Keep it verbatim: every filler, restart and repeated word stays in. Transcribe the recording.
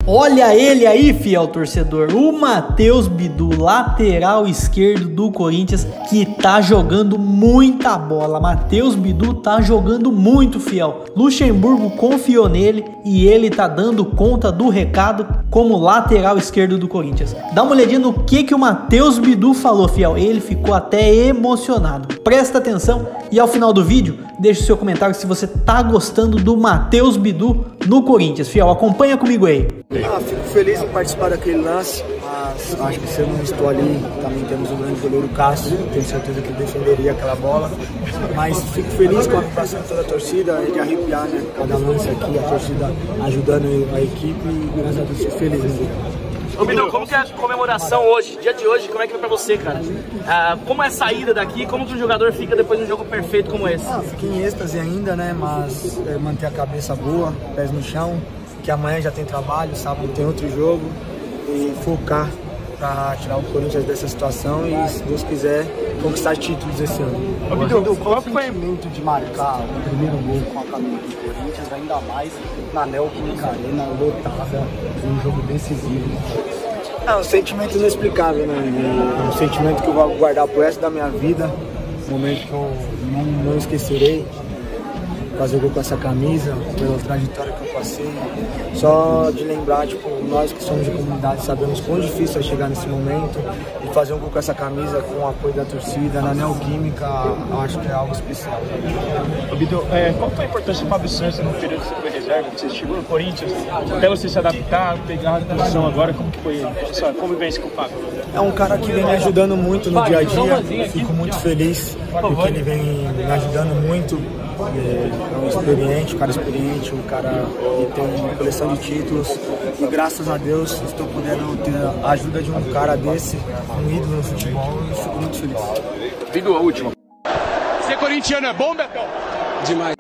Olha ele aí, fiel torcedor, o Matheus Bidu, lateral esquerdo do Corinthians, que tá jogando muita bola. Matheus Bidu tá jogando muito, fiel. Luxemburgo confiou nele e ele tá dando conta do recado como lateral esquerdo do Corinthians. Dá uma olhadinha no que que o Matheus Bidu falou, fiel. Ele ficou até emocionado. Presta atenção e ao final do vídeo, deixa o seu comentário se você tá gostando do Matheus Bidu no Corinthians, fiel. Acompanha comigo aí. Ah, fico feliz em participar daquele lance, mas acho que se eu não estou ali, também temos um grande goleiro, Cássio, tenho certeza que ele defenderia aquela bola, mas fico feliz com a participação de toda a torcida, é de arrepiar, né, cada lance aqui, a torcida ajudando a equipe e graças a Deus fico feliz, né? Ô Bidu, como que é a comemoração hoje, dia de hoje, como é que foi pra você, cara? Ah, como é a saída daqui, como que o jogador fica depois de um jogo perfeito como esse? Ah, fiquei em êxtase ainda, né, mas é, manter a cabeça boa, pés no chão, que amanhã já tem trabalho, sábado tem outro jogo, e focar para tirar o Corinthians dessa situação e, se Deus quiser, conquistar títulos esse ano. Ô, Bidu, qual foi o sentimento de marcar o primeiro gol com a camisa do Corinthians, ainda mais na Neoquímica Arena, lotada, um jogo decisivo? É um sentimento inexplicável, né? É um sentimento que eu vou guardar pro resto da minha vida, um momento que eu não, não esquecerei. Fazer gol com essa camisa, pela trajetória que eu passei. Só de lembrar, tipo, nós que somos de comunidade sabemos quão difícil é chegar nesse momento e fazer um gol com essa camisa, com o apoio da torcida, na Neoquímica, eu acho que é algo especial. Ô, Bidu, é, qual foi a importância do Fábio Santos no período que você foi reserva, que você chegou no Corinthians, até você se adaptar, pegar a posição agora, como que foi essa convivência com o Fábio? É um cara que vem me ajudando muito no dia a dia, fico muito feliz porque ele vem me ajudando muito. É um experiente, um cara experiente, um cara que tem uma coleção de títulos e graças a Deus estou podendo ter a ajuda de um cara desse, um ídolo no futebol e fico muito feliz. Bidu, a última. Ser corintiano é bom, Betão? Demais.